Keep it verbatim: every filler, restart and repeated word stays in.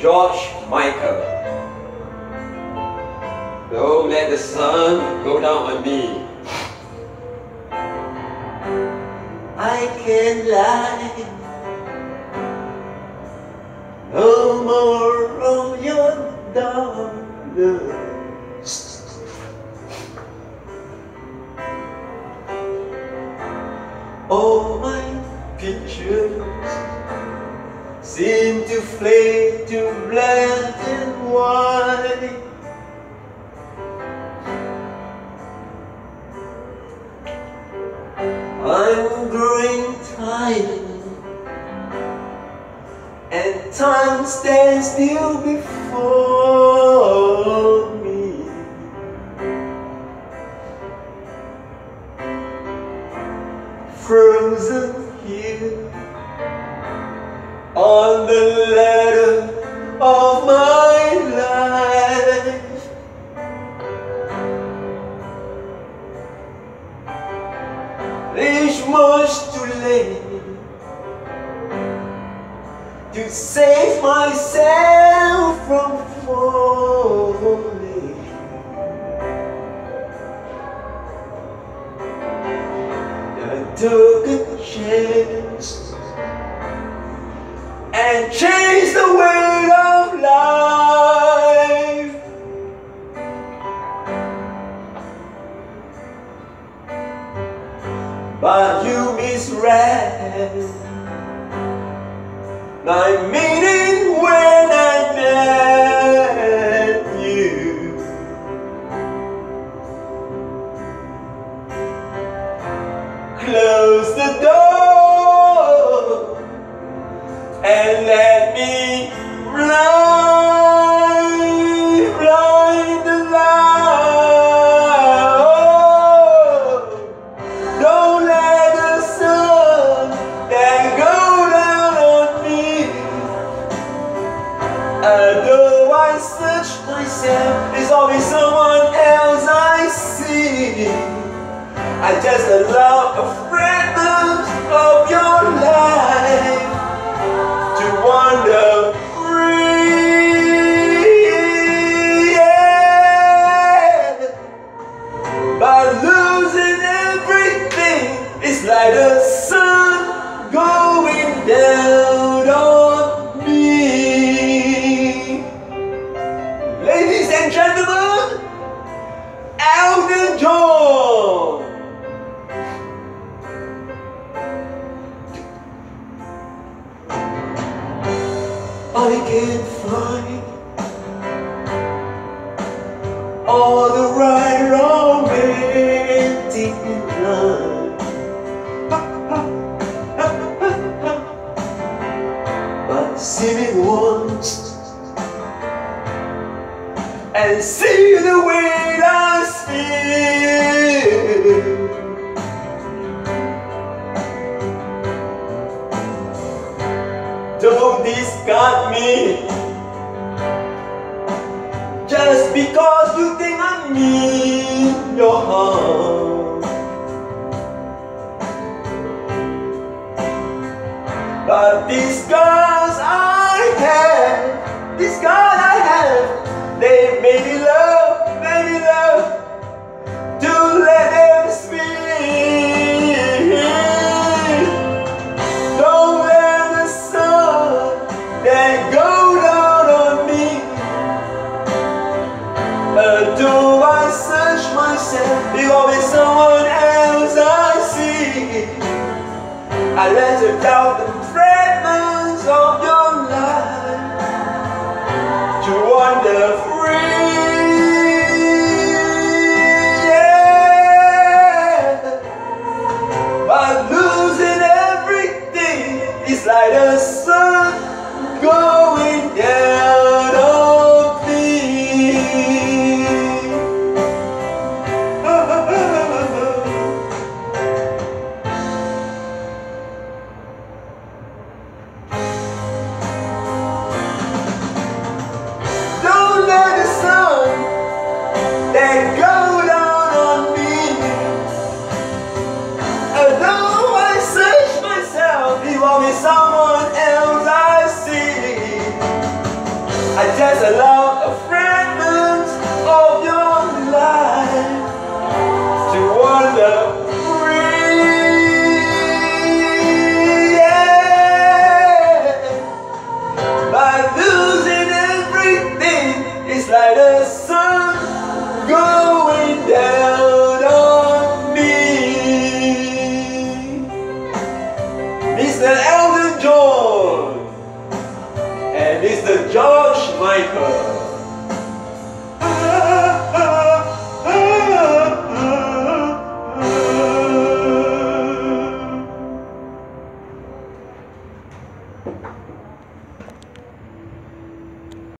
George Michael. Don't let the sun go down on me. I can't lie. No more of your dollars. All my pictures seem to fade to black and white. I'm growing tired, and time stands still before me. Frozen here on the ladder of my life. It's much too late to save myself from falling. I took a chance and changed the way of life. But you misread my meaning when I met you. Close the door and let me blind, blind the light. Don't let the sun that go down on me. Although I search myself, there's always someone else I see. I just allow a fragment of your life to wander free, yeah. By losing everything, it's like the sun going down on me. Ladies and gentlemen, Elton John. I can't find all the right romantic lines, but see me once and see the way I feel. Don't discard me just because you think I mean your harm. But these scars I have, these scars I have, they made me love, made me love to let them speak. Don't let the sun that go down on me. Although I search myself, there's always someone else I see. I let you doubt the fragments of your life to wander free, yeah. By losing everything, it's like the sun going down on me. Don't let I just allow a fragment of your life to wander free, yeah. By losing everything, it's like the sun going down on me. Mister Elton John and Mister George Michael.